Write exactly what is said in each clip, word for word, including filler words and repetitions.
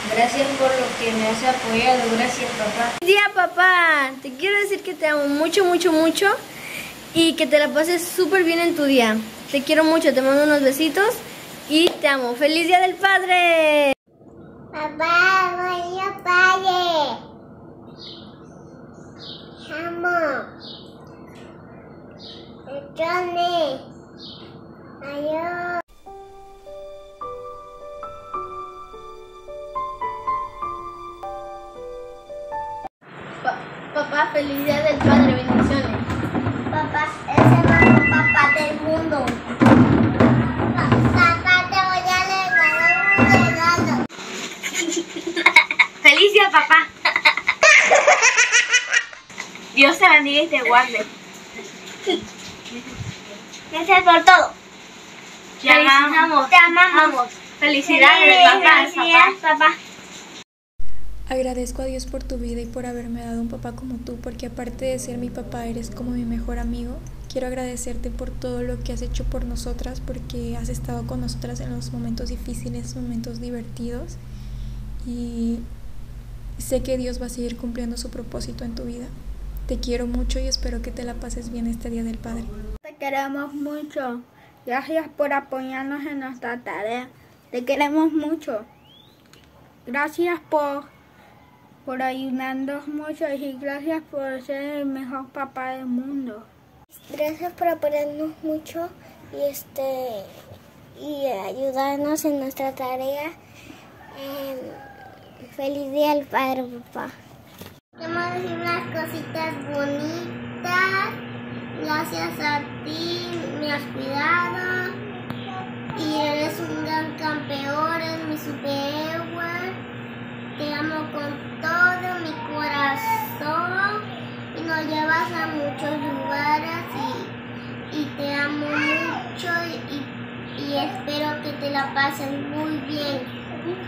Gracias por lo que me has apoyado. Gracias, papá. Buen día, papá. Te quiero decir que te amo mucho, mucho, mucho. Y que te la pases súper bien en tu día. Te quiero mucho, te mando unos besitos. Y te amo. ¡Feliz Día del Padre! Papá, voy a padre. Amo. Johnny. Adiós. Pa papá, feliz Día del Padre. Bendiciones. Papá, es el mejor papá del mundo. Papá, te voy a regalar un regalo. ¡Feliz día, papá! Dios te bendiga y te guarde. Gracias por todo. Te amamos. Te amamos. Felicidades, papá. Felicidades, papá. Agradezco a Dios por tu vida y por haberme dado un papá como tú, porque aparte de ser mi papá, eres como mi mejor amigo. Quiero agradecerte por todo lo que has hecho por nosotras, porque has estado con nosotras en los momentos difíciles, momentos divertidos. Y sé que Dios va a seguir cumpliendo su propósito en tu vida. Te quiero mucho y espero que te la pases bien este Día del Padre. Te queremos mucho. Gracias por apoyarnos en nuestra tarea. Te queremos mucho. Gracias por, por ayudarnos mucho y gracias por ser el mejor papá del mundo. Gracias por apoyarnos mucho y este y ayudarnos en nuestra tarea. Eh, feliz Día del Padre, papá. Queremos decir unas cositas bonitas. Gracias a ti me has cuidado y eres un gran campeón, eres mi superhéroe. Te amo con todo mi corazón y nos llevas a muchos lugares y, y te amo mucho y, y espero que te la pases muy bien.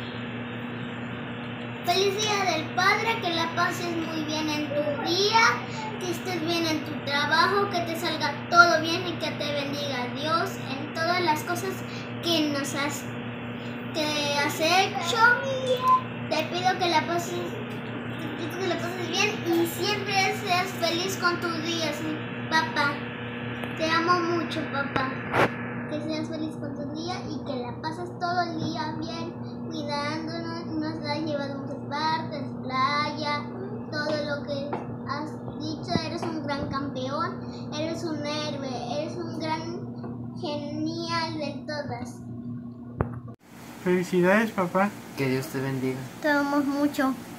Feliz Día del Padre, que la pases muy bien en tu día, que estés bien en tu trabajo, que te salga todo bien y que te bendiga Dios en todas las cosas que nos has, que has hecho. Te pido que la pases, te pido que la pases bien y siempre seas feliz con tus días, papá. Te amo mucho, papá. Que seas feliz con tu día y que la pases todo el día bien, cuidándonos, nos has llevado a muchas partes, playa, todo lo que has dicho. Eres un gran campeón, eres un héroe, eres un gran genial de todas. Felicidades, papá. Que Dios te bendiga. Te amamos mucho.